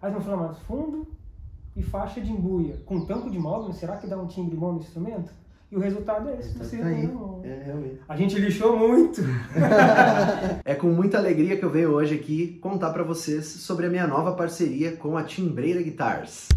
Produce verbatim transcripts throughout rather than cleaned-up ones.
Aí vamos falar, mas fundo e faixa de embuia com tampo de mogno, será que dá um timbre bom no instrumento? E o resultado é esse, você tá aí. Não... É, realmente. A gente lixou muito. É com muita alegria que eu venho hoje aqui contar para vocês sobre a minha nova parceria com a Timbreira Guitars.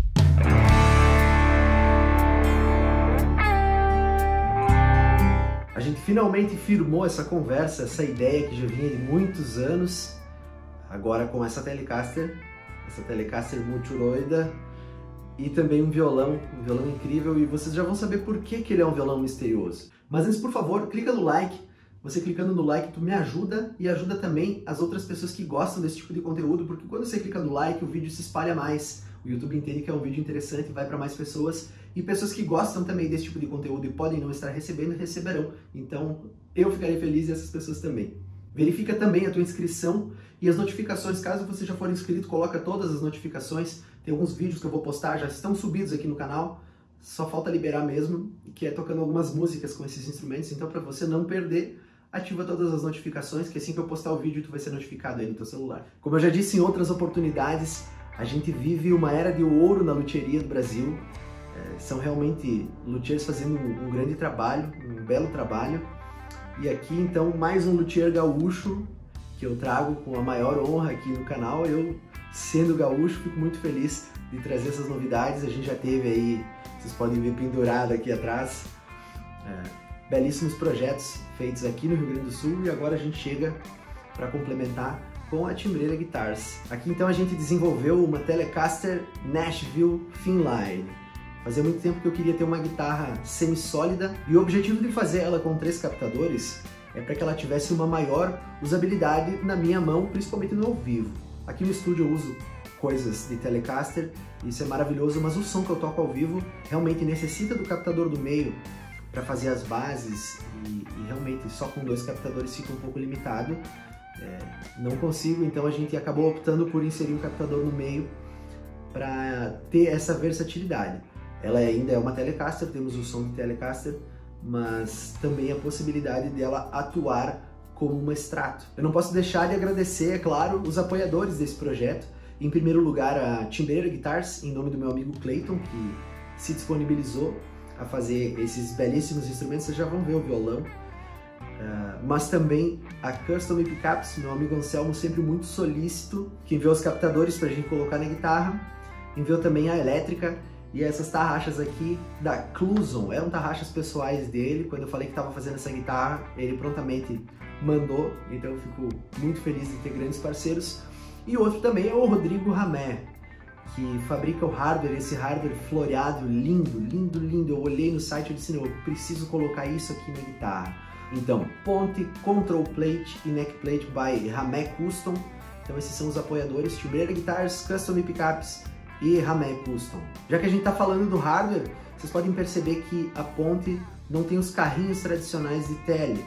A gente finalmente firmou essa conversa, essa ideia que já vinha de muitos anos, agora com essa Telecaster, essa Telecaster Multiroida e também um violão, um violão incrível, e vocês já vão saber por que, que ele é um violão misterioso. Mas antes, por favor, clica no like. Você clicando no like, tu me ajuda e ajuda também as outras pessoas que gostam desse tipo de conteúdo, porque quando você clica no like, o vídeo se espalha mais. O YouTube entende que é um vídeo interessante, vai para mais pessoas, e pessoas que gostam também desse tipo de conteúdo e podem não estar recebendo, receberão. Então, eu ficarei feliz e essas pessoas também. Verifica também a tua inscrição e as notificações. Caso você já for inscrito, coloca todas as notificações. Tem alguns vídeos que eu vou postar, já estão subidos aqui no canal. Só falta liberar mesmo, que é tocando algumas músicas com esses instrumentos. Então, para você não perder, ativa todas as notificações, que assim que eu postar o vídeo, tu vai ser notificado aí no teu celular. Como eu já disse em outras oportunidades, a gente vive uma era de ouro na luthieria do Brasil. É, são realmente luthiers fazendo um, um grande trabalho, um belo trabalho. E aqui, então, mais um luthier gaúcho que eu trago com a maior honra aqui no canal. Eu, sendo gaúcho, fico muito feliz de trazer essas novidades. A gente já teve aí, vocês podem ver pendurado aqui atrás, é, belíssimos projetos feitos aqui no Rio Grande do Sul, e agora a gente chega para complementar com a Timbreira Guitars. Aqui então a gente desenvolveu uma Telecaster Nashville Thinline. Fazia muito tempo que eu queria ter uma guitarra semi-sólida, e o objetivo de fazer ela com três captadores é para que ela tivesse uma maior usabilidade na minha mão, principalmente no ao vivo. Aqui no estúdio eu uso coisas de Telecaster, isso é maravilhoso, mas o som que eu toco ao vivo realmente necessita do captador do meio para fazer as bases, e, e realmente só com dois captadores fica um pouco limitado. É, não consigo, então a gente acabou optando por inserir um captador no meio para ter essa versatilidade. Ela ainda é uma Telecaster, temos o som de Telecaster, mas também a possibilidade dela atuar como uma extrato. Eu não posso deixar de agradecer, é claro, os apoiadores desse projeto. Em primeiro lugar, a Timbreira Guitars, em nome do meu amigo Clayton, que se disponibilizou a fazer esses belíssimos instrumentos. Vocês já vão ver o violão. Uh, mas também a Custom Pickups, meu amigo Anselmo, sempre muito solícito, que enviou os captadores para a gente colocar na guitarra. Enviou também a elétrica e essas tarraxas aqui da Cluson. Eram tarraxas pessoais dele. Quando eu falei que estava fazendo essa guitarra, ele prontamente mandou. Então eu fico muito feliz de ter grandes parceiros. E outro também é o Rodrigo Ramé, que fabrica o hardware, esse hardware floreado, lindo, lindo, lindo. Eu olhei no site e disse, não, eu preciso colocar isso aqui na guitarra. Então, Ponte, Control Plate e Neck Plate by Ramé Custom. Então esses são os apoiadores, Timbreira Guitars, Custom Pickups e Ramé Custom. Já que a gente está falando do hardware, vocês podem perceber que a Ponte não tem os carrinhos tradicionais de tele.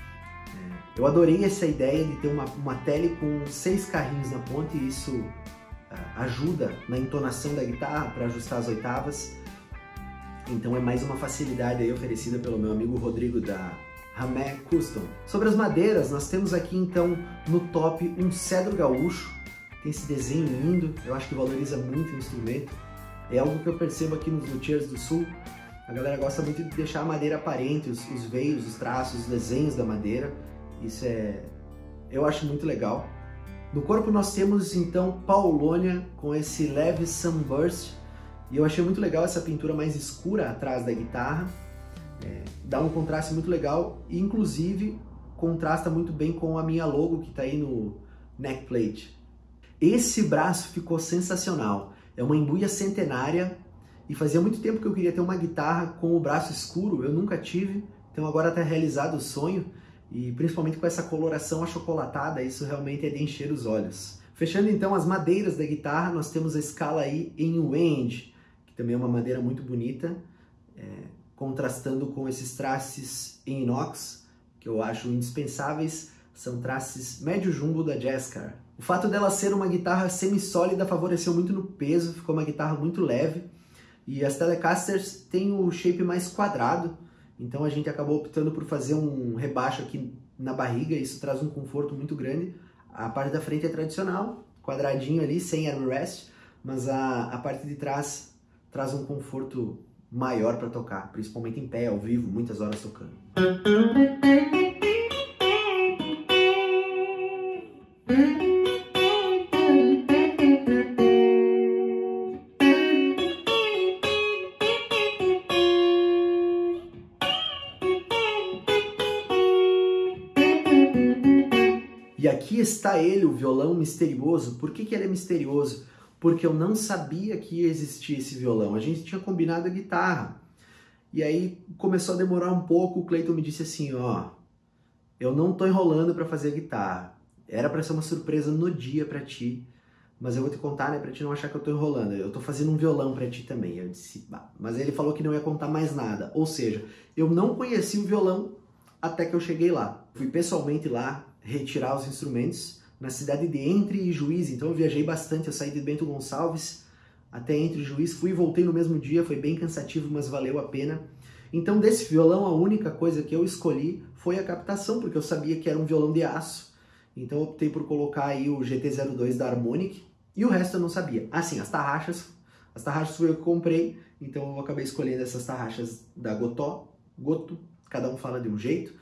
Eu adorei essa ideia de ter uma, uma tele com seis carrinhos na ponte, e isso uh, ajuda na entonação da guitarra para ajustar as oitavas. Então é mais uma facilidade aí oferecida pelo meu amigo Rodrigo da Ramé Custom. Sobre as madeiras, nós temos aqui então no top um cedro gaúcho. Tem esse desenho lindo, eu acho que valoriza muito o instrumento. É algo que eu percebo aqui nos luthiers do sul. A galera gosta muito de deixar a madeira aparente, os, os veios, os traços, os desenhos da madeira. Isso é, eu acho muito legal. No corpo nós temos então Paulownia com esse leve sunburst, e eu achei muito legal essa pintura mais escura atrás da guitarra. É, dá um contraste muito legal, e inclusive contrasta muito bem com a minha logo que está aí no neck plate. Esse braço ficou sensacional, é uma embuia centenária, e fazia muito tempo que eu queria ter uma guitarra com o braço escuro, eu nunca tive, então agora está realizado o sonho. E principalmente com essa coloração achocolatada, isso realmente é de encher os olhos. Fechando então as madeiras da guitarra, nós temos a escala aí em Wend, que também é uma madeira muito bonita, é, contrastando com esses trastes em inox, que eu acho indispensáveis, são trastes médio jumbo da Jazzcar. O fato dela ser uma guitarra semi-sólida favoreceu muito no peso, ficou uma guitarra muito leve, e as Telecasters têm o shape mais quadrado. Então a gente acabou optando por fazer um rebaixo aqui na barriga, isso traz um conforto muito grande. A parte da frente é tradicional, quadradinho ali, sem armrest, mas a, a parte de trás traz um conforto maior para tocar, principalmente em pé, ao vivo, muitas horas tocando. E aqui está ele, o violão misterioso. Por que que ele é misterioso? Porque eu não sabia que ia existir esse violão. A gente tinha combinado a guitarra. E aí começou a demorar um pouco, o Cleiton me disse assim, ó, eu não tô enrolando para fazer a guitarra. Era para ser uma surpresa no dia para ti, mas eu vou te contar, né, para ti não achar que eu tô enrolando. Eu tô fazendo um violão para ti também. Eu disse, bah. Mas ele falou que não ia contar mais nada. Ou seja, eu não conheci o violão até que eu cheguei lá. Fui pessoalmente lá retirar os instrumentos na cidade de Entre e Juiz, então eu viajei bastante, eu saí de Bento Gonçalves até Entre e Juiz, fui e voltei no mesmo dia, foi bem cansativo, mas valeu a pena. Então desse violão a única coisa que eu escolhi foi a captação, porque eu sabia que era um violão de aço, então eu optei por colocar aí o G T zero dois da Harmonic, e o resto eu não sabia. Assim, as tarraxas, as tarraxas foi eu que comprei, então eu acabei escolhendo essas tarraxas da Gotó, Goto, cada um fala de um jeito.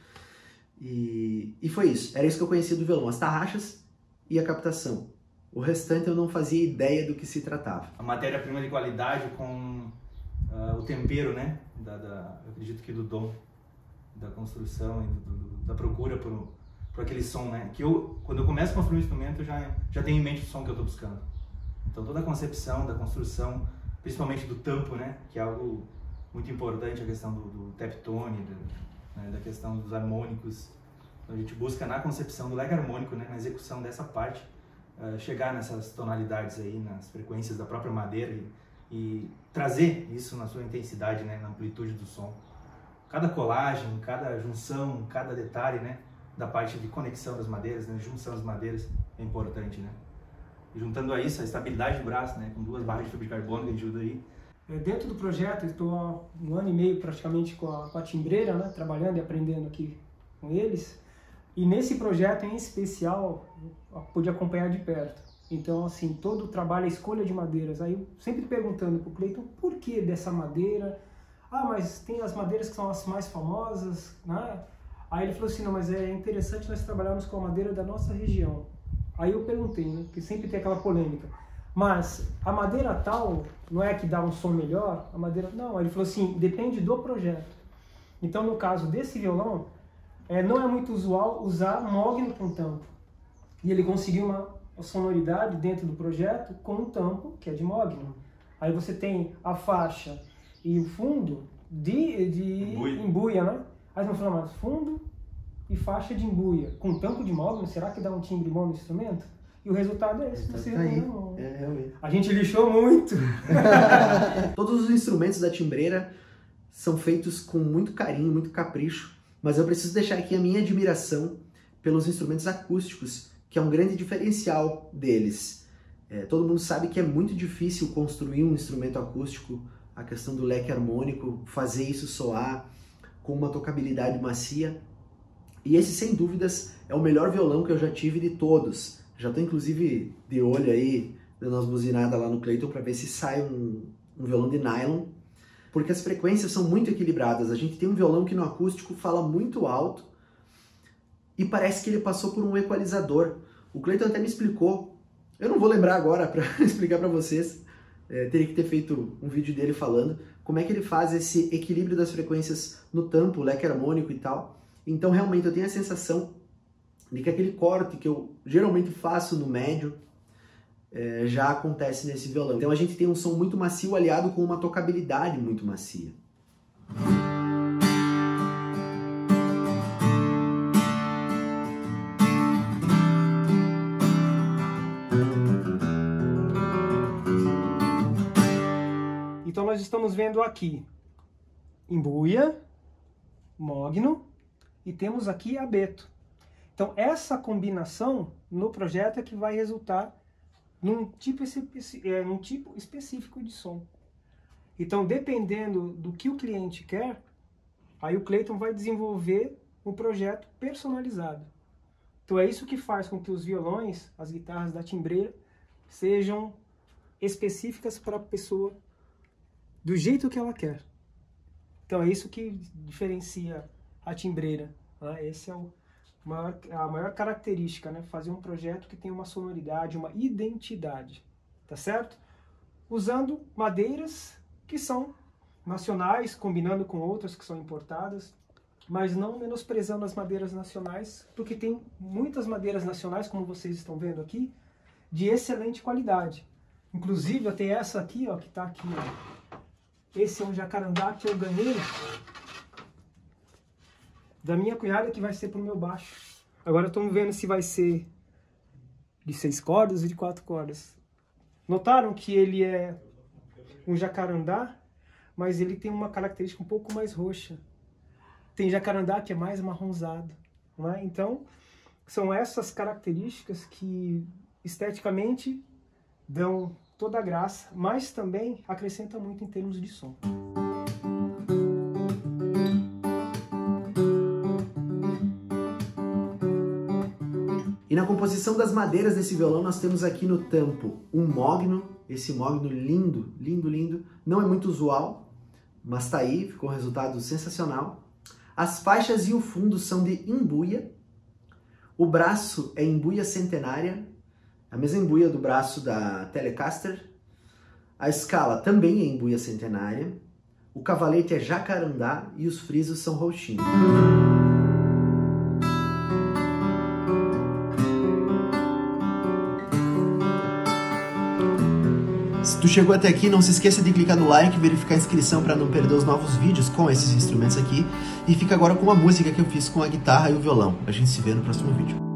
E, e foi isso, era isso que eu conhecia do violão, as tarraxas e a captação. O restante eu não fazia ideia do que se tratava. A matéria-prima de qualidade com uh, o tempero, né? Da, da, eu acredito que do dom, da construção e do, do, da procura por, por aquele som, né? Que eu, quando eu começo a construir um instrumento, eu já, já tenho em mente o som que eu estou buscando. Então toda a concepção da construção, principalmente do tampo, né? Que é algo muito importante, a questão do, do tap-tone, né, da questão dos harmônicos. Então, a gente busca na concepção do leque harmônico, né, na execução dessa parte, uh, chegar nessas tonalidades aí, nas frequências da própria madeira e, e trazer isso na sua intensidade, né, na amplitude do som. Cada colagem, cada junção, cada detalhe, né, da parte de conexão das madeiras, né, junção das madeiras é importante, né. E juntando a isso a estabilidade do braço, né, com duas barras de fibra de carbono que ajuda aí. Dentro do projeto, estou há um ano e meio praticamente com a, com a timbreira, né, trabalhando e aprendendo aqui com eles. E nesse projeto em especial, eu pude acompanhar de perto. Então, assim, todo o trabalho, a escolha de madeiras. Aí eu sempre perguntando para o Cleiton, por que dessa madeira? Ah, mas tem as madeiras que são as mais famosas, né? Aí ele falou assim, não, mas é interessante nós trabalharmos com a madeira da nossa região. Aí eu perguntei, né, porque sempre tem aquela polêmica. Mas a madeira tal não é que dá um som melhor? A madeira não. Ele falou assim, depende do projeto. Então, no caso desse violão, é, não é muito usual usar mogno com tampo. E ele conseguiu uma sonoridade dentro do projeto com um tampo que é de mogno. Aí você tem a faixa e o fundo de, de embuia. embuia, né? Aí você fala, mas fundo e faixa de embuia com tampo de mogno, será que dá um timbre bom no instrumento? E o resultado é esse, você tá aí. Não. É, realmente. A gente lixou muito. Todos os instrumentos da timbreira são feitos com muito carinho, muito capricho, mas eu preciso deixar aqui a minha admiração pelos instrumentos acústicos, que é um grande diferencial deles. É, todo mundo sabe que é muito difícil construir um instrumento acústico, a questão do leque harmônico, fazer isso soar com uma tocabilidade macia. E esse, sem dúvidas, é o melhor violão que eu já tive de todos. Já estou, inclusive, de olho aí, dando umas buzinadas lá no Cleiton para ver se sai um, um violão de nylon, porque as frequências são muito equilibradas. A gente tem um violão que no acústico fala muito alto e parece que ele passou por um equalizador. O Cleiton até me explicou, eu não vou lembrar agora para explicar para vocês, é, teria que ter feito um vídeo dele falando como é que ele faz esse equilíbrio das frequências no tampo, leque harmônico e tal. Então, realmente, eu tenho a sensação de que aquele corte que eu geralmente faço no médio é, já acontece nesse violão. Então a gente tem um som muito macio aliado com uma tocabilidade muito macia. Então nós estamos vendo aqui embuia, mogno e temos aqui abeto. Então, essa combinação no projeto é que vai resultar num tipo, é, num tipo específico de som. Então, dependendo do que o cliente quer, aí o Cleiton vai desenvolver um projeto personalizado. Então, é isso que faz com que os violões, as guitarras da timbreira, sejam específicas para a pessoa do jeito que ela quer. Então é isso que diferencia a timbreira. Né? Esse é o maior, a maior característica, né? Fazer um projeto que tem uma sonoridade, uma identidade, tá certo? Usando madeiras que são nacionais, combinando com outras que são importadas, mas não menosprezando as madeiras nacionais, porque tem muitas madeiras nacionais, como vocês estão vendo aqui, de excelente qualidade. Inclusive, tem essa aqui, ó, que está aqui. Ó. Esse é um jacarandá que eu ganhei da minha cunhada, que vai ser para o meu baixo. Agora estamos vendo se vai ser de seis cordas ou de quatro cordas. Notaram que ele é um jacarandá, mas ele tem uma característica um pouco mais roxa. Tem jacarandá que é mais marronzado. Não é? Então, são essas características que esteticamente dão toda a graça, mas também acrescenta muito em termos de som. E na composição das madeiras desse violão nós temos aqui no tampo um mogno, esse mogno lindo, lindo, lindo, não é muito usual, mas tá aí, ficou um resultado sensacional. As faixas e o fundo são de embuia, o braço é embuia centenária, a mesma embuia do braço da Telecaster, a escala também é embuia centenária, o cavalete é jacarandá e os frisos são roxinhos. Se tu chegou até aqui, não se esqueça de clicar no like e verificar a inscrição para não perder os novos vídeos com esses instrumentos aqui. E fica agora com a música que eu fiz com a guitarra e o violão. A gente se vê no próximo vídeo.